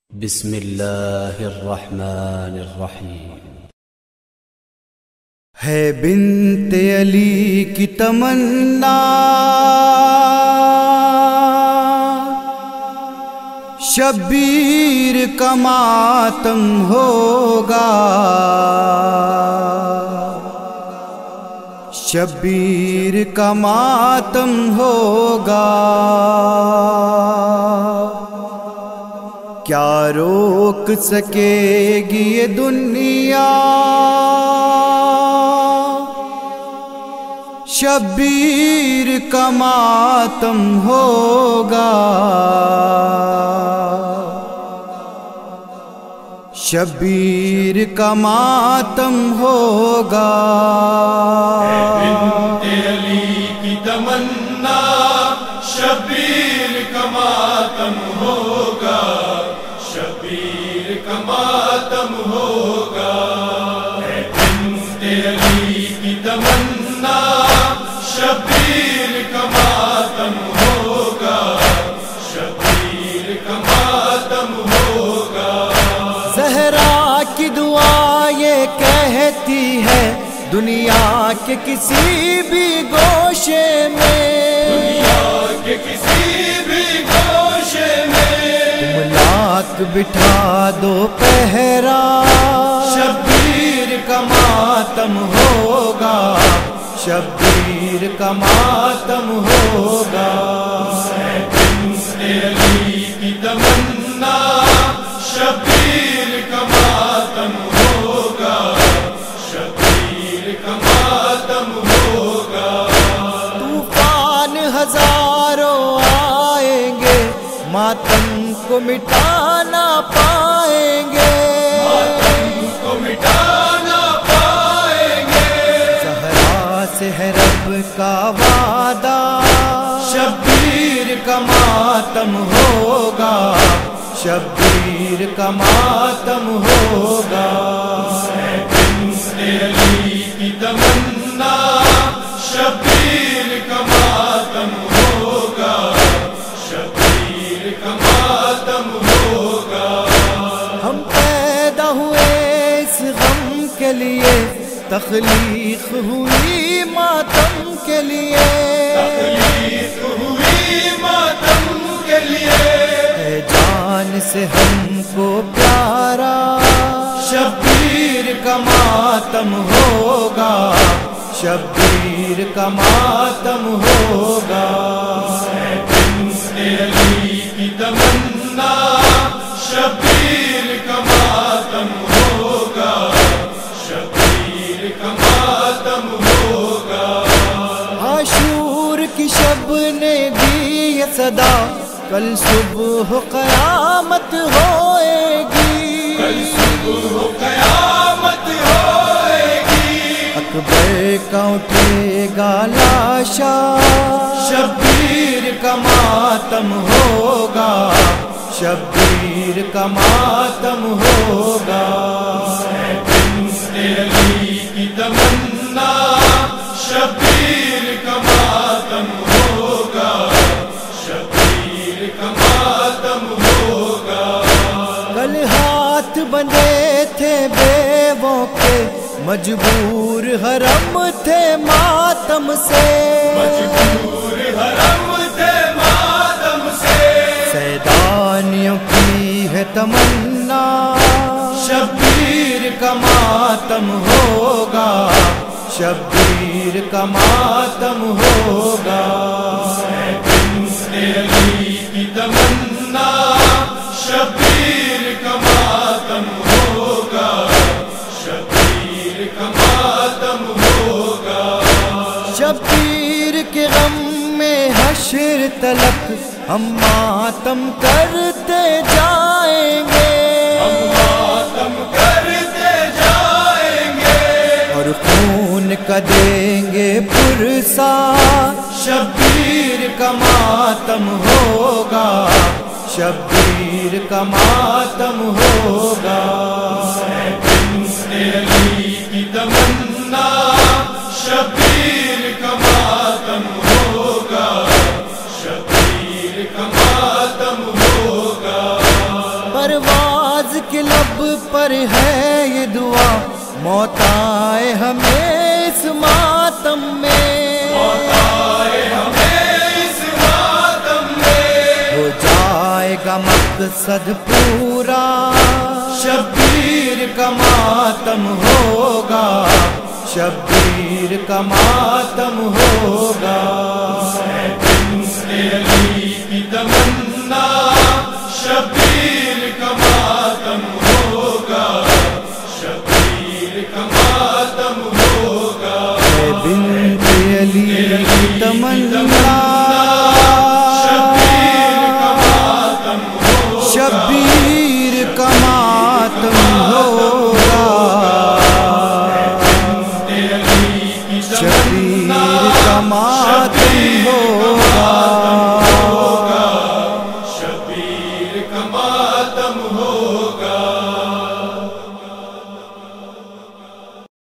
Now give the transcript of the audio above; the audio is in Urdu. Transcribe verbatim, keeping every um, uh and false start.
بسم اللہ الرحمن الرحیم۔ ہے بنت علی کی تمنا، شبیر کا ماتم ہوگا، شبیر کا ماتم ہوگا، کیا روک سکے گی یہ دنیا، شبیر کا ماتم ہوگا، شبیر کا ماتم ہوگا۔ بنت علی کی تمنا، شبیر کا ماتم ہوگا، شبیر کا ماتم ہوگا۔ بنت علی کی تمنا، شبیر کا ماتم ہوگا، شبیر کا ماتم ہوگا۔ زہرا کی دعا یہ کہتی ہے، دنیا کے کسی بھی گوشے میں، دنیا کے کسی بھی گوشے میں تم لاکھ بٹھا دو پہرا، شبیر کا ماتم ہوگا، شبیر کا ماتم ہوگا۔ بنت علی کی تمنا، شبیر کا ماتم ہوگا، شبیر کا ماتم ہوگا۔ طوفان ہزاروں آئیں گے، ماتم کو مٹانا پائیں گے، ماتم کو مٹانا پائیں گے۔ زہرا سے ہے رب کا وعدہ، شبیر کا ماتم ہوگا، شبیر کا ماتم ہوگا۔ بنت علی کی تمنا، شبیر کا ماتم ہوگا، شبیر کا ماتم ہوگا۔ ہم پیدا ہوئے اس غم کے لیے، تخلیق ہوئی ماتم کے لیے، تخلیق ہوئی ماتم کے لیے۔ ہے جان سے ہم کو پیارا، شبیر کا ماتم ہوگا، شبیر کا ماتم ہوگا۔ بنت علی کی تمنا، شبیر کا ماتم ہوگا، شبیر کا ماتم ہوگا۔ عاشور کی شب نے دی یہ صدا، کل صبح قیامت ہوئے گی، کل صبح قیامت ہوئے گی۔ اکبر کا اٹھے گا لاشا، شبیر کا ماتم ہوگا، شبیر کا ماتم ہوگا۔ بنت علی کی تمنا، شبیر کا ماتم ہوگا، شبیر کا ماتم ہوگا۔ کل ہاتھ بندھے تھے بیووں کے، مجبور حرم تھے ماتم سے، مجبور حرم تھے ماتم سے۔ سیدانیوں کی ہے تمنا، شبیر کا ماتم ہوگا، شبیر کا ماتم ہوگا۔ بنت علی کی تمنا، شبیر کا ماتم ہوگا، شبیر کا ماتم ہوگا۔ شبیر کے غم میں حشر تلک ہم ماتم کرتے جائیں گے، ہم ماتم کرتے جائیں گے، اور خون کا دیں گے پرسا، شبیر کا ماتم ہوگا، شبیر کا ماتم ہوگا۔ بنت علی کی تمنا، شبیر کا ماتم ہوگا، شبیر کا ماتم ہوگا۔ پروان کے لب پر ہے یہ دعا، موت آئے ہمیں اس ماتم میں، موت آئے ہمیں اس ماتم میں، ہو جائے گا مقصد پورا، شبیر کا ماتم ہوگا، شبیر کا ماتم ہوگا۔ علی کی تمنا شبیر کا ماتم ہوگا، شبیر کا ماتم ہوگا۔ اے بنت علی کی تمنا شبیر کا ماتم ہوگا، شبیر کا ماتم ہوگا، شبیر کا ماتم